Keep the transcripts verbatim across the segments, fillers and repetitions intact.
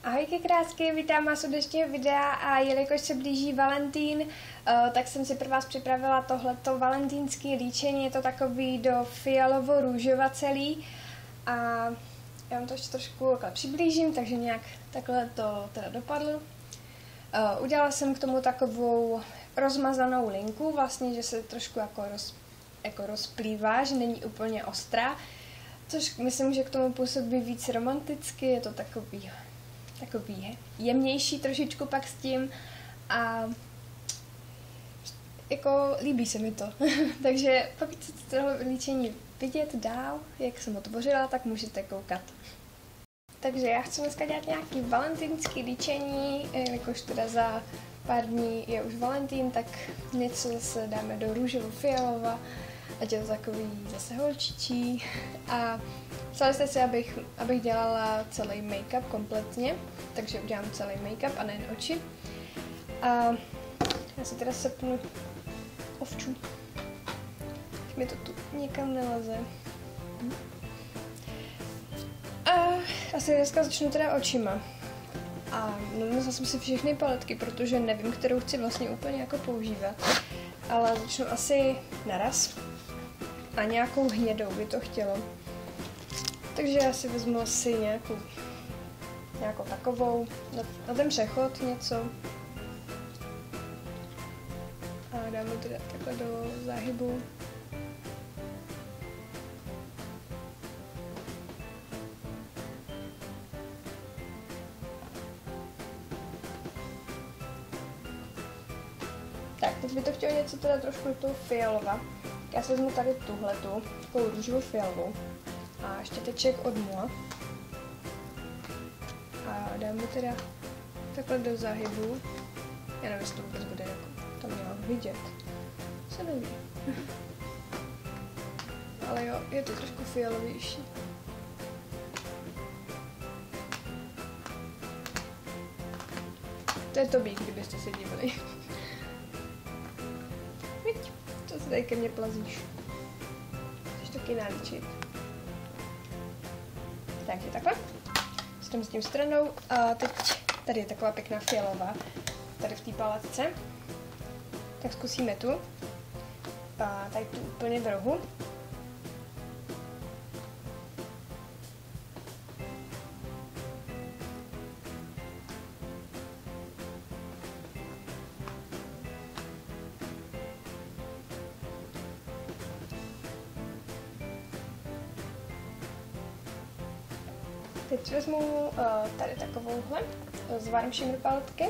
Ahojky krásky, vítám vás u dnešního videa a jelikož se blíží Valentín, tak jsem si pro vás připravila tohleto valentýnský líčení, je to takový do fialovo-růžova celý a já vám to ještě trošku přiblížím, takže nějak takhle to teda dopadlo. Udělala jsem k tomu takovou rozmazanou linku, vlastně, že se trošku jako, roz, jako rozplývá, že není úplně ostrá, což myslím, že k tomu působí víc romanticky, je to takový takový jemnější trošičku pak s tím a jako líbí se mi to. Takže pokud chcete tohle líčení vidět dál, jak jsem ho tvořila, tak můžete koukat. Takže já chci dneska dělat nějaký valentýnský líčení, jakož teda za pár dní je už Valentín, tak něco zase dáme do růžovo-fialova, ať je to takový zase holčičí. A psali jste si, abych, abych dělala celý make-up kompletně, takže udělám celý make-up a nejen oči. A já si teda sepnu ovču. Mi to tu někam neleze. A asi dneska začnu teda očima. A nanesla jsem si všechny paletky, protože nevím, kterou chci vlastně úplně jako používat. Ale začnu asi naraz. A nějakou hnědou by to chtělo. Takže já si vezmu asi nějakou, nějakou takovou, na, na ten přechod něco. A dáme to takhle do záhybu. Tak, teď by to chtělo něco teda trošku toho fialova. Já si vezmu tady tuhletu, takovou růžovou fialovou. A štěteček od Mua. A dáme teda takhle do záhybu. Já nevím, jestli to vůbec bude jako to měla vidět. Se neví. Ale jo, je to trošku fialovější. To je Tobík, kdybyste se dívali. Viď, to se tady ke mně plazíš. Chceš taky nálíčit. Takže takhle. Jdem s tím stranou. A teď tady je taková pěkná fialová. Tady v té paletce. Tak zkusíme tu. A tady tu úplně v rohu. Teď vezmu uh, tady takovouhle z Warm Shimmer paletky.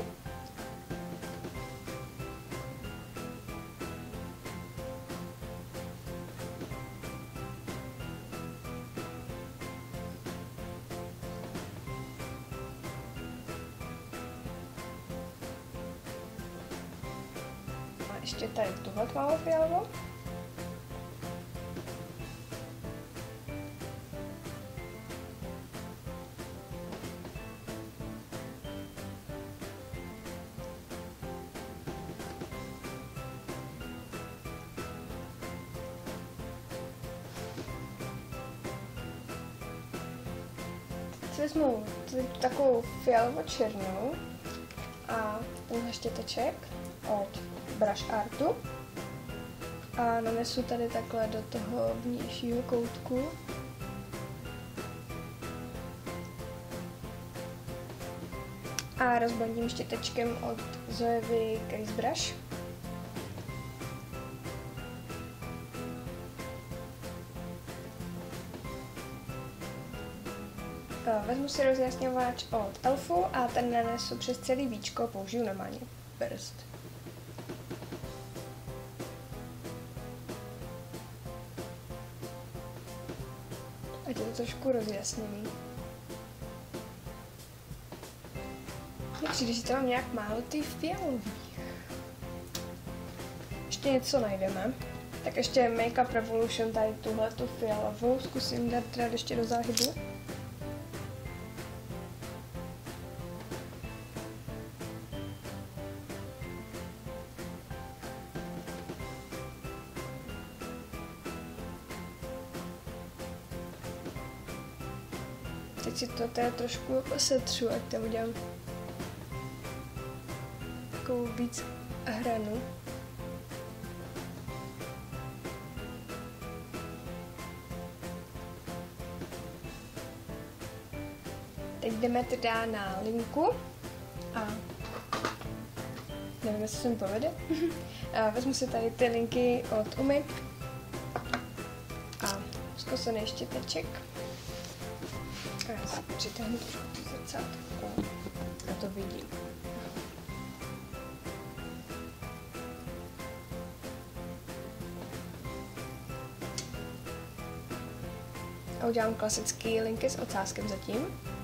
A ještě tady tuhle tmavou fialovou. Vezmu takovou fialovo-černou a tenhle štěteček od Brush Artu a nanesu tady takhle do toho vnějšího koutku. A rozblendím štětečkem od Zoevy Crease Brush. Vezmu si rozjasňovač od Elfu a ten nanesu přes celý víčko, použiju normálně prst. Ať je to trošku rozjasněný. Mně přijde, že to mám nějak málo ty fialový. Ještě něco najdeme. Tak ještě Make Up Revolution, tady tuhle tu fialovou, zkusím dát teda ještě do záhybu. Teď si to teda trošku jako setřu, ať tam udělám takovou víc hranu. Teď jdeme teda na linku a nevím, jestli se mi povede. A vezmu si tady ty linky od Umy a zkusený štěteček. A já si přitáhnu trošku tu zrcátko a to vidím. A udělám klasický linky s ocáskem zatím.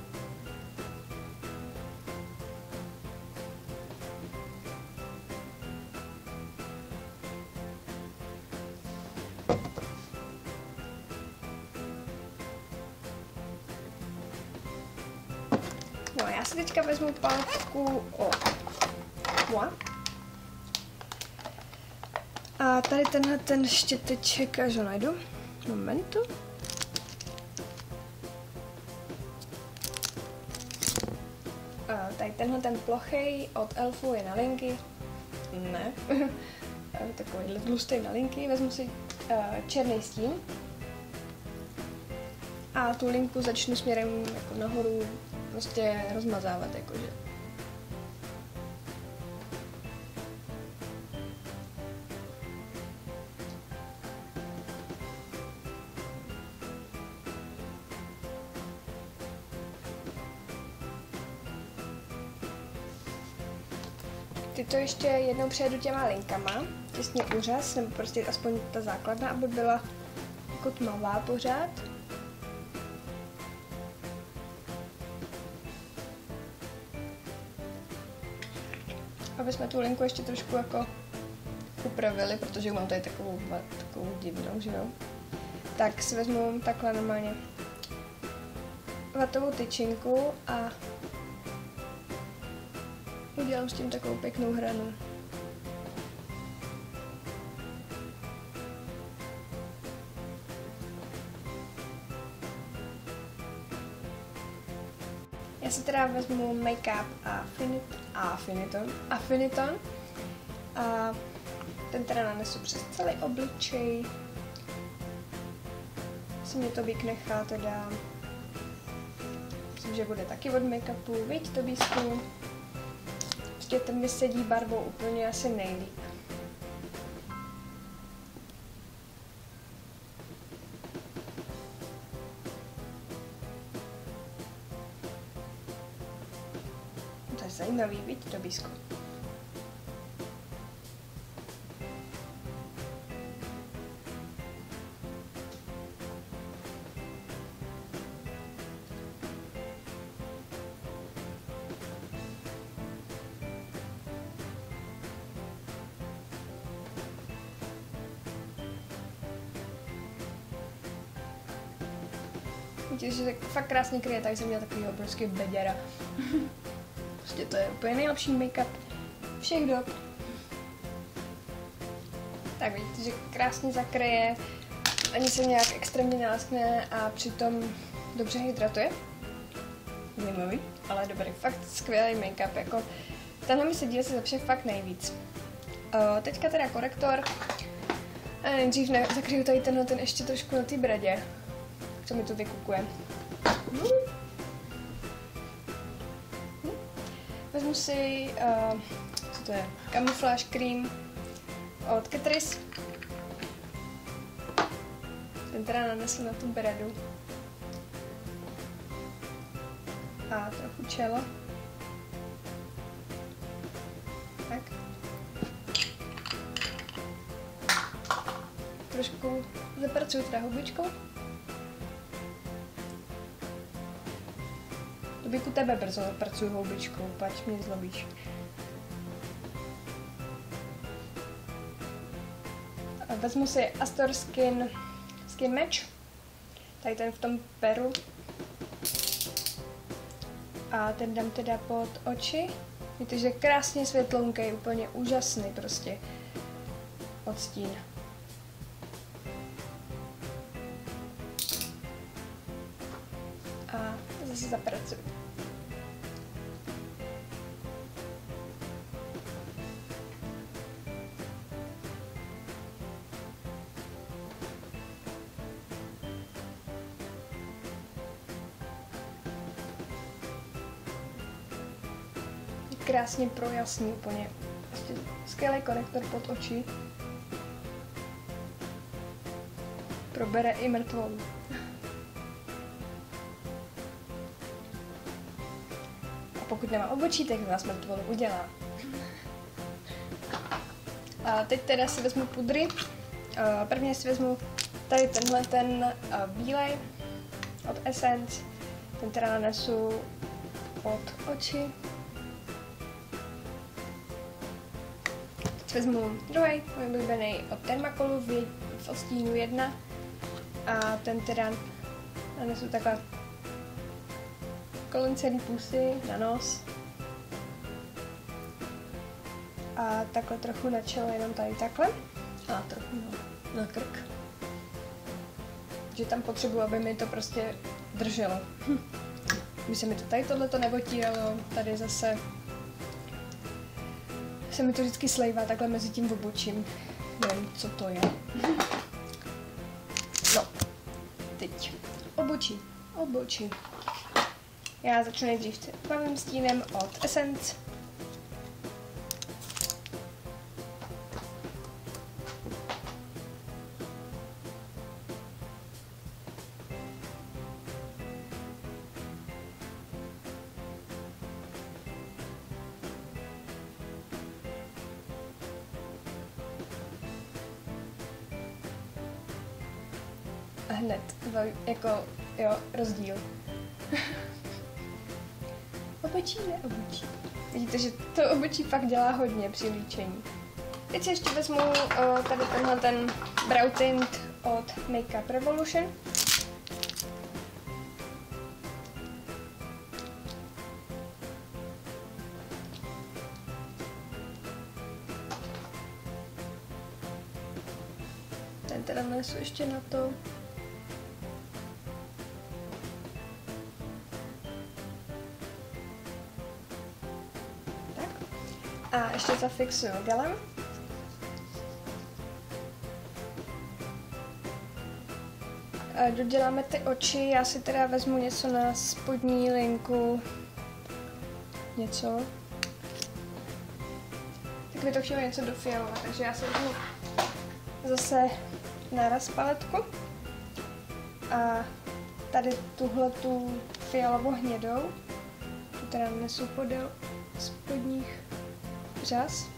No a já si teďka vezmu pálku od Moi. A tady tenhle ten štěteček, až ho najdu. Momentu. A tady tenhle ten plochej od Elfu je na linky. Ne. Takovýhle tlustý na linky. Vezmu si uh, černý stín. A tu linku začnu směrem jako nahoru prostě rozmazávat, jakože. Tyto ještě jednou přejedu těma linkama, těsně úřaz, nebo prostě aspoň ta základna, aby byla jako tmavá pořád. Aby jsme tu linku ještě trošku jako upravili, protože mám tady takovou, takovou divnou, že jo. Tak si vezmu takhle normálně vatovou tyčinku a udělám s tím takovou pěknou hranu. Já si teda vezmu Make-up Affiniton, Affiniton a ten teda nanesu přes celý obličej. Si mě to Bík nechá teda, myslím, že bude taky od Make-upu, viď to Bísku? Prostě ten mi sedí barvou úplně asi nejlíp. To je zajímavý, viď to Bísku? Vidíte, že tak fakt krásně kryje, tak jsem měla takový obrovský beděra. Prostě to je úplně nejlepší make-up všech dob. Tak vidíte, že krásně zakryje, ani se nějak extrémně neláskne a přitom dobře hydratuje. Zajímavý, ale dobrý, fakt skvělý make-up, jako tenhle mi se díl se zlepšuje fakt nejvíc. O, teďka teda korektor. A nejdřív ne, zakryju tady tenhle ten ještě trošku na té bradě. Co mi to vykukuje. Hmm. Hmm. Vezmu si, uh, co to je, Camouflage Cream od Catrice. Ten teda nanesu na tu bradu. A trochu čelo. Tak. Trošku zapracuju teda hubičkou. To bych u tebe brzo zapracuju houbičkou, pač mě zlobíš. A vezmu si Astor Skin, Skin Match, tady ten v tom peru. A ten dám teda pod oči. Víte, že krásně světlonký, úplně úžasný prostě odstín. A se zapracuju. Krásně projasní úplně. Prostě skvělý konektor pod oči. Probere i mrtvolu. A pokud nemá obočí, tak vás mrtvolu udělá. A teď teda si vezmu pudry. Prvně si vezmu tady tenhle ten bílej od Essence. Ten teda nanesu pod oči. Teď vezmu druhý, můj oblíbený od Dermacolu v, v odstínu jedna. A ten teda nanesu takhle kolem celý pusy na nos. A takhle trochu na čelo, jenom tady takhle. A trochu na, na krk. Že tam potřebuji, aby mi to prostě drželo. Hm. By se mi to tady tohleto neotíralo, tady zase se mi to vždycky slejvá takhle mezi tím obočím. Nevím, co to je. No, teď obočí, obočí. Já začnu nejdřív tmavým stínem od Essence. A hned, jako, jo, rozdíl. Obočí, ne obočí. Vidíte, že to obočí fakt dělá hodně při líčení. Teď si ještě vezmu uh, tady tenhle ten brow tint od Makeup Revolution. Ten teda nanesu ještě na to. A ještě zafixuju gelem. A doděláme ty oči, já si teda vezmu něco na spodní linku. Něco. Tak by to chtělo něco do fialova, takže já si vezmu zase náraz paletku. A tady tuhle tu fialovou hnědou, tu teda nesu podél spodních řas.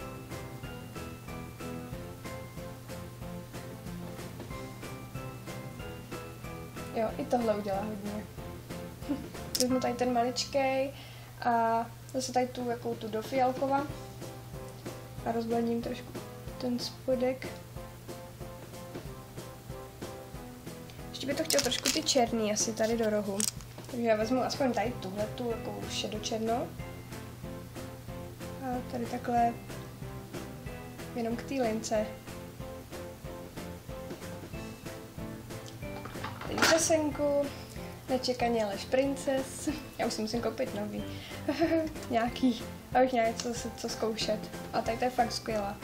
Jo, i tohle udělá hodně. Vezmu tady ten maličkej a zase tady tu, jakou tu do fialkova. A rozbladím trošku ten spodek. Ještě by to chtěl trošku ty černý asi tady do rohu. Takže já vezmu aspoň tady tuhle tu, jakou šedočernou. A tady takhle jenom k té lince. Teď řasenku, nečekaně Lash Princess. Já už si musím koupit nový. Nějaký, abych měla něco co, co zkoušet. A tady to je fakt skvělá.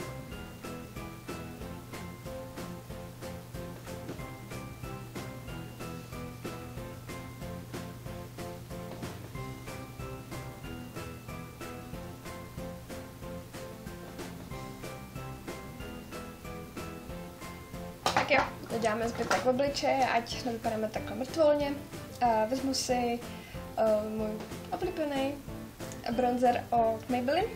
Tak jo, doděláme zbytek obličeje, ať nevypadáme takhle mrtvolně. Uh, vezmu si uh, můj oblíbený bronzer od Maybelline.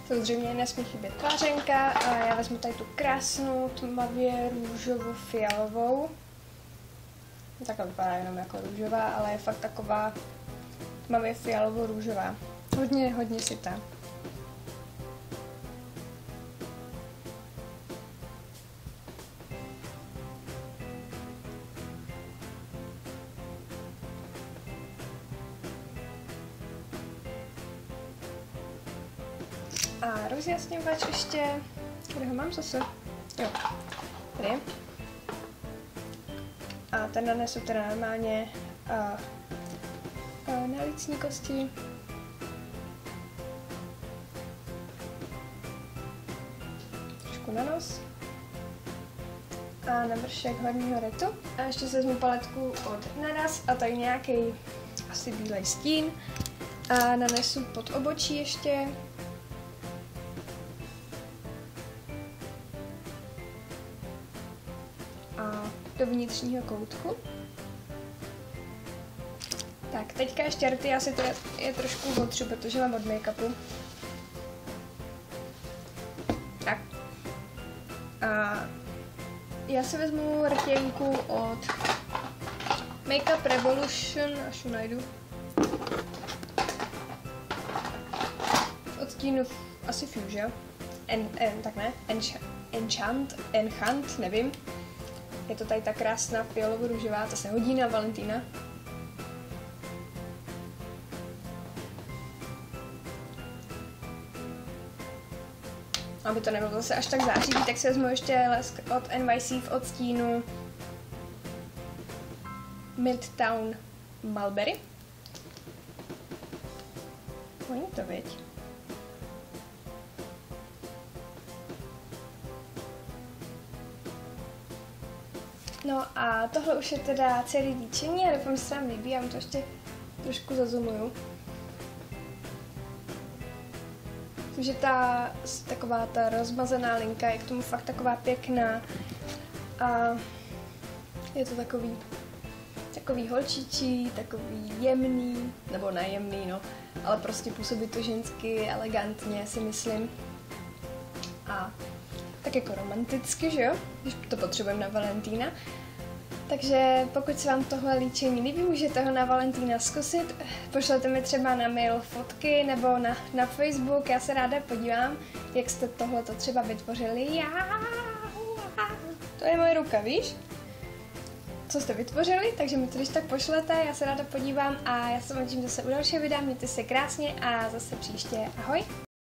Samozřejmě nesmí chybět tvářenka a já vezmu tady tu krásnou tmavě růžovou fialovou. Takhle vypadá jenom jako růžová, ale je fakt taková tmavě fialovou růžová. Hodně, hodně sytá. A rozjasňovač ještě, kde ho mám zase? Jo, tady. A ten nanesu teda normálně a, a na lícní kosti. Trošku na nos. A na vršek horního retu. A ještě se vezmu paletku od Naraz a tady nějaký asi bílej stín. A nanesu pod obočí ještě. A do vnitřního koutku. Tak, teďka ještě rty, asi to je, je trošku otřu, protože mám od make-upu. Tak. A já si vezmu rtěnku od Makeup Revolution, až ji najdu. Od stínu asi Fuchsia. En, en, tak ne, Enchant, Enchant, Enchant, nevím. Je to tady ta krásná fialovo-růžová, ta se hodí na Valentína. Aby to nebylo zase až tak zářivý, tak si vezmu ještě lesk od N Y C v odstínu Midtown Mulberry. Oni to, viď? No a tohle už je teda celý líčení a doufám, že se vám líbí, já vám to ještě trošku zazumuju. Myslím, že ta taková ta rozmazená linka je k tomu fakt taková pěkná a je to takový, takový holčičí, takový jemný, nebo nejemný, no, ale prostě působí to žensky, elegantně, si myslím. A tak jako romanticky, že jo, když to potřebujeme na Valentína. Takže pokud se vám tohle líčení líbí, můžete ho na Valentína zkusit. Pošlete mi třeba na mail fotky nebo na, na Facebook, já se ráda podívám, jak jste tohleto třeba vytvořili. Já, to je moje ruka, víš? Co jste vytvořili, takže mi to když tak pošlete, já se ráda podívám a já se vám těším zase u dalšího videa, mějte se krásně a zase příště, ahoj!